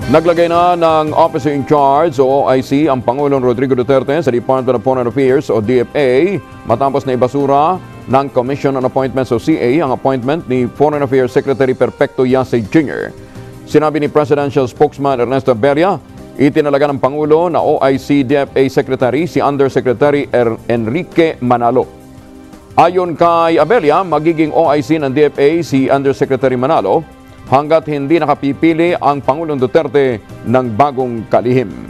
Naglagay na ng Officer in Charge o OIC ang Pangulong Rodrigo Duterte sa Department of Foreign Affairs o DFA matapos na ibasura ng Commission on Appointments o CA ang appointment ni Foreign Affairs Secretary Perfecto Yase Jr. Sinabi ni Presidential Spokesman Ernesto Beria, itinalaga ng Pangulo na OIC DFA Secretary si Undersecretary Enrique Manalo. Ayon kay Abella, magiging OIC ng DFA si Undersecretary Manalo hanggat hindi nakapipili ang Pangulong Duterte ng bagong kalihim.